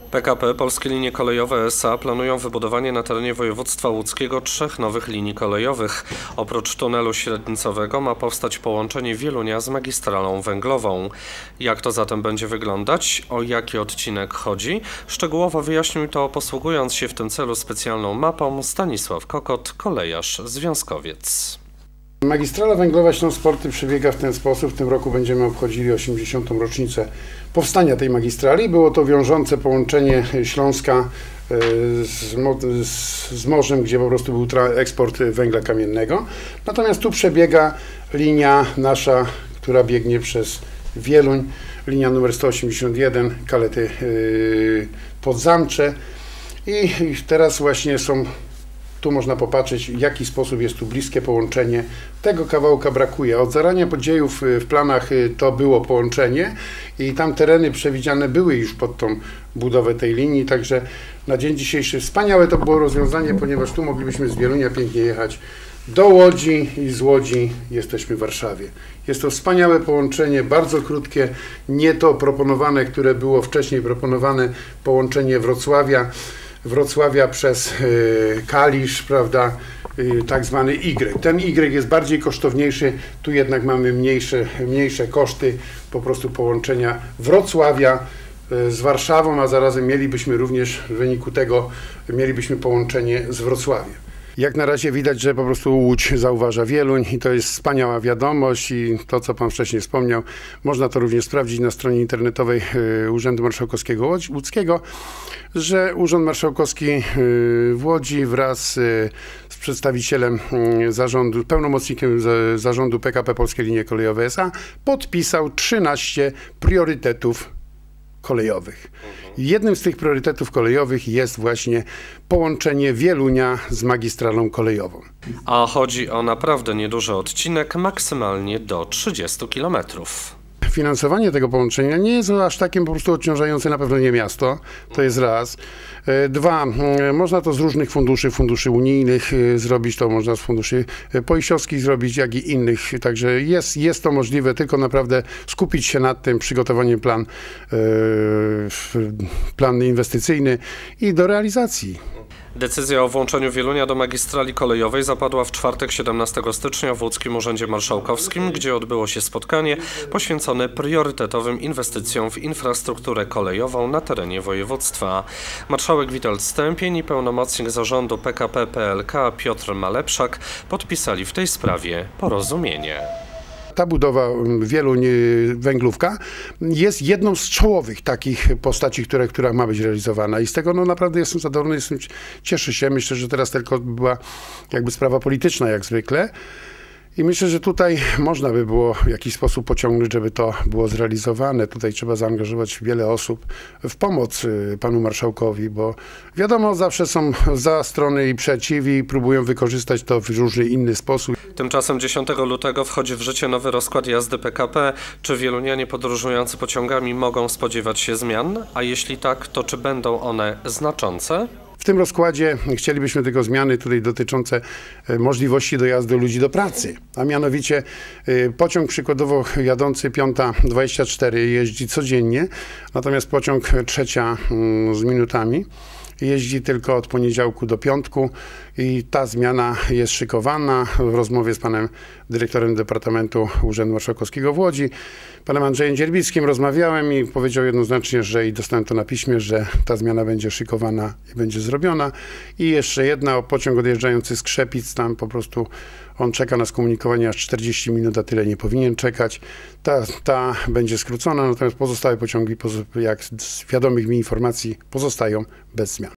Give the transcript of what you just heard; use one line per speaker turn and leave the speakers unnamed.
PKP Polskie Linie Kolejowe S.A. planują wybudowanie na terenie województwa łódzkiego 3 nowych linii kolejowych. Oprócz tunelu średnicowego ma powstać połączenie Wielunia z magistralą węglową. Jak to zatem będzie wyglądać? O jaki odcinek chodzi? Szczegółowo wyjaśnił to, posługując się w tym celu specjalną mapą, Stanisław Kokot, kolejarz, związkowiec.
Magistrala węglowa Śląsk-Porty przebiega w ten sposób. W tym roku będziemy obchodzili 80. rocznicę powstania tej magistrali. Było to wiążące połączenie Śląska z morzem, gdzie po prostu był eksport węgla kamiennego. Natomiast tu przebiega linia nasza, która biegnie przez Wieluń, linia numer 181, Kalety Podzamcze. I teraz właśnie tu można popatrzeć, w jaki sposób jest tu bliskie połączenie. Tego kawałka brakuje. Od zarania podziejów w planach to było połączenie i tam tereny przewidziane były już pod tą budowę tej linii, także na dzień dzisiejszy wspaniałe to było rozwiązanie, ponieważ tu moglibyśmy z Wielunia pięknie jechać do Łodzi i z Łodzi jesteśmy w Warszawie. Jest to wspaniałe połączenie, bardzo krótkie, nie to proponowane, które było wcześniej proponowane, połączenie Wrocławia przez Kalisz, prawda, tak zwany Y. Ten Y jest bardziej kosztowniejszy, tu jednak mamy mniejsze koszty po prostu połączenia Wrocławia z Warszawą, a zarazem mielibyśmy również w wyniku tego połączenie z Wrocławiem. Jak na razie widać, że po prostu Łódź zauważa Wieluń i to jest wspaniała wiadomość i to, co Pan wcześniej wspomniał, można to również sprawdzić na stronie internetowej Urzędu Marszałkowskiego Łódzkiego, że Urząd Marszałkowski w Łodzi wraz z przedstawicielem zarządu, pełnomocnikiem zarządu PKP Polskie Linie Kolejowe S.A. podpisał 13 priorytetów kolejowych. Jednym z tych priorytetów kolejowych jest właśnie połączenie Wielunia z magistralą kolejową.
A chodzi o naprawdę nieduży odcinek, maksymalnie do 30 km.
Finansowanie tego połączenia nie jest aż takim po prostu odciążające, na pewno nie miasto, to jest raz. Dwa, można to z różnych funduszy unijnych zrobić, to można z funduszy pojsiowskich zrobić, jak i innych, także jest to możliwe, tylko naprawdę skupić się nad tym, przygotowanie plan inwestycyjny i do realizacji.
Decyzja o włączeniu Wielunia do magistrali kolejowej zapadła w czwartek 17 stycznia w Łódzkim Urzędzie Marszałkowskim, gdzie odbyło się spotkanie poświęcone priorytetowym inwestycjom w infrastrukturę kolejową na terenie województwa. Marszałek Witold Stępień i pełnomocnik zarządu PKP PLK Piotr Malepszak podpisali w tej sprawie porozumienie.
Ta budowa Wieluń-Węglówka jest jedną z czołowych takich postaci, która ma być realizowana i z tego naprawdę jestem zadowolony, cieszę się. Myślę, że teraz tylko była jakby sprawa polityczna jak zwykle i myślę, że tutaj można by było w jakiś sposób pociągnąć, żeby to było zrealizowane. Tutaj trzeba zaangażować wiele osób w pomoc panu marszałkowi, bo wiadomo, zawsze są za strony i przeciwi, próbują wykorzystać to w różny inny sposób.
Tymczasem 10 lutego wchodzi w życie nowy rozkład jazdy PKP. Czy wielunianie podróżujący pociągami mogą spodziewać się zmian? A jeśli tak, to czy będą one znaczące?
W tym rozkładzie chcielibyśmy tylko zmiany tutaj dotyczące możliwości dojazdu ludzi do pracy, a mianowicie pociąg przykładowo jadący 5:24 jeździ codziennie, natomiast pociąg 3 z minutami jeździ tylko od poniedziałku do piątku i ta zmiana jest szykowana. W rozmowie z panem dyrektorem Departamentu Urzędu Marszałkowskiego w Łodzi, panem Andrzejem Dzierbickim, rozmawiałem i powiedział jednoznacznie, że i dostałem to na piśmie, że ta zmiana będzie szykowana i będzie zrobiona. I jeszcze jedna, pociąg odjeżdżający z Krzepic, tam po prostu on czeka na skomunikowanie aż 40 minut, a tyle nie powinien czekać. Ta będzie skrócona, natomiast pozostałe pociągi, jak z wiadomych mi informacji, pozostają bez zmian.